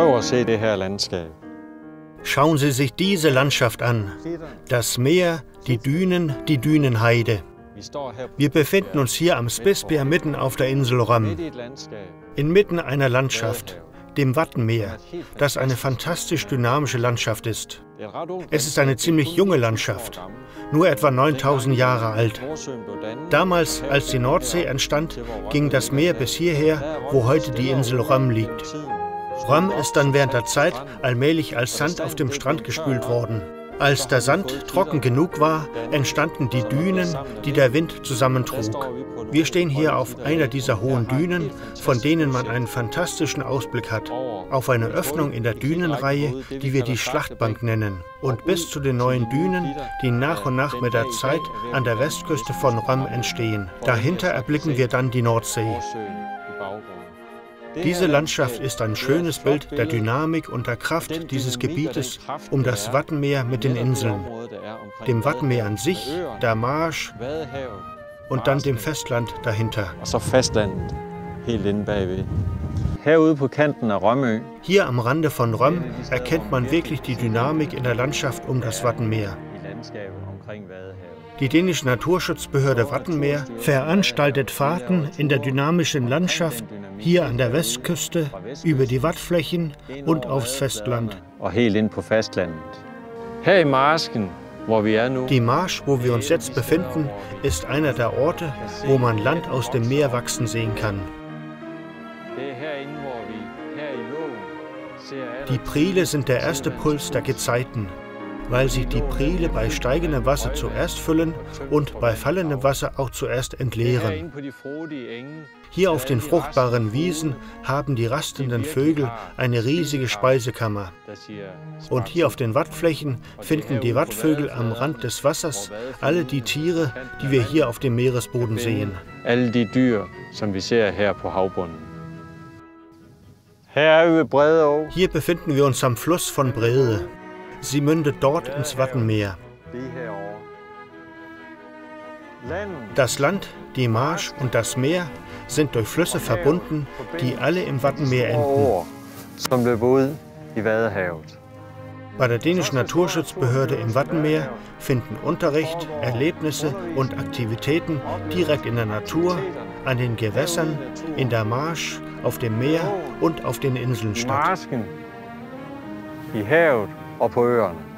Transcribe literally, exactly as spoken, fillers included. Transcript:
Prøv at se det her landskab. Schauen Sie sich diese Landschaft an. Das Meer, die Dünen, die Dünenheide. Wir befinden uns hier am Spidsberg mitten auf der Insel Røm. Inmitten einer Landschaft, dem Wattenmeer, das eine fantastisch dynamische Landschaft ist. Es ist eine ziemlich junge Landschaft, nur etwa neuntausend Jahre alt. Damals, als die Nordsee entstand, ging das Meer bis hierher, wo heute die Insel Røm liegt. Røm ist dann während der Zeit allmählich als Sand auf dem Strand gespült worden. Als der Sand trocken genug war, entstanden die Dünen, die der Wind zusammentrug. Wir stehen hier auf einer dieser hohen Dünen, von denen man einen fantastischen Ausblick hat, auf eine Öffnung in der Dünenreihe, die wir die Schlachtbank nennen, und bis zu den neuen Dünen, die nach und nach mit der Zeit an der Westküste von Røm entstehen. Dahinter erblicken wir dann die Nordsee. Diese Landschaft ist ein schönes Bild der Dynamik und der Kraft dieses Gebietes um das Wattenmeer mit den Inseln, dem Wattenmeer an sich, der Marsch und dann dem Festland dahinter. Hier am Rande von Røm erkennt man wirklich die Dynamik in der Landschaft um das Wattenmeer. Die dänische Naturschutzbehörde Wattenmeer veranstaltet Fahrten in der dynamischen Landschaft hier an der Westküste, über die Wattflächen und aufs Festland. Die Marsch, wo wir uns jetzt befinden, ist einer der Orte, wo man Land aus dem Meer wachsen sehen kann. Die Priele sind der erste Puls der Gezeiten, weil sich die Priele bei steigendem Wasser zuerst füllen und bei fallendem Wasser auch zuerst entleeren. Hier auf den fruchtbaren Wiesen haben die rastenden Vögel eine riesige Speisekammer. Und hier auf den Wattflächen finden die Wattvögel am Rand des Wassers alle die Tiere, die wir hier auf dem Meeresboden sehen. Hier befinden wir uns am Fluss von Brede. Sie mündet dort ins Wattenmeer. Das Land, die Marsch und das Meer sind durch Flüsse verbunden, die alle im Wattenmeer enden. Bei der dänischen Naturschutzbehörde im Wattenmeer finden Unterricht, Erlebnisse und Aktivitäten direkt in der Natur, an den Gewässern, in der Marsch, auf dem Meer und auf den Inseln statt. I havet og på øerne.